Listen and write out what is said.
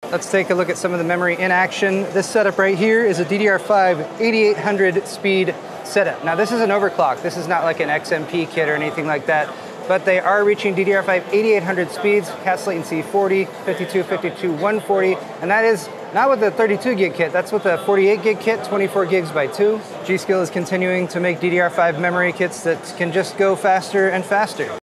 Let's take a look at some of the memory in action. This setup right here is a DDR5 8800 speed setup. Now this is an overclock. This is not like an XMP kit or anything like that, but they are reaching DDR5 8800 speeds, CAS latency 40, 52, 52, 140, and that is not with the 32 gig kit, that's with the 48 gig kit, 24 gigs by 2. G Skill is continuing to make DDR5 memory kits that can just go faster and faster.